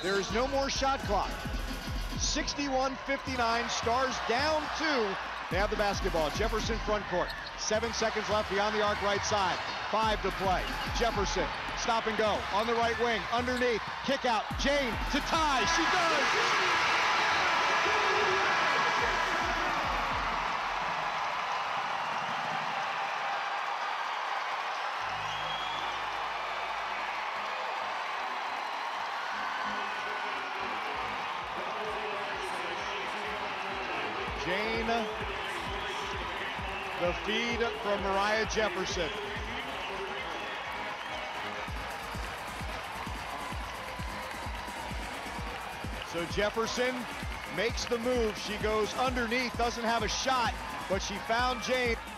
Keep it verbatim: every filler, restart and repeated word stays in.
There is no more shot clock. sixty-one fifty-nine, Stars down two. They have the basketball. Jefferson front court. Seven seconds left beyond the arc right side. Five to play. Jefferson, stop and go. On the right wing, underneath. Kick out. Jayne to tie. She does! Jayne, the feed from Moriah Jefferson. So Jefferson makes the move. She goes underneath, doesn't have a shot, but she found Jayne.